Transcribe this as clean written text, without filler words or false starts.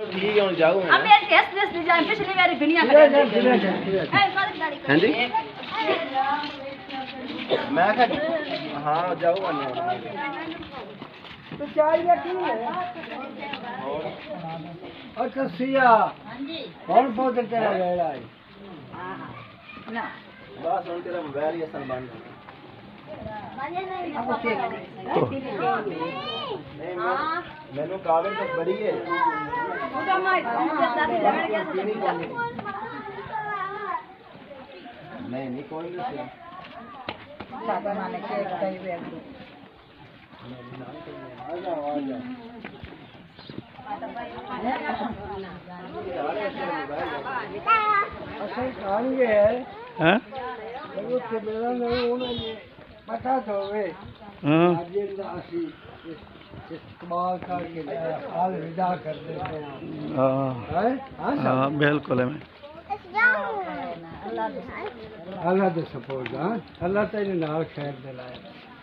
ठीक है हम जाओ अब मैं टेस्ट टेस्ट ले जाए पिछली बारी बिनिया कर हैं जी मैं हाँ जाओ तो चाहिए की है अच्छा सिया कौन पौधे तेरा गया है ना बस हम तेरा मोबाइल ही असल बंद अब चेक मैंने कागज तो बड़ी है पूरा माइक मुझे साथ लड़ गया नहीं कोई नहीं दादा माने केक कई बेर आ जाओ अच्छा खाएंगे हैं वो के मेरा नहीं होना ये पता तो वे हाँ आज ये राशि इस्तेमाल करके हाल विदा कर देते हैं हाँ हैं हाँ बिल्कुल है अल्लाह दे सपोर्ट हां अल्लाह तेरे नाल खैर दिलाए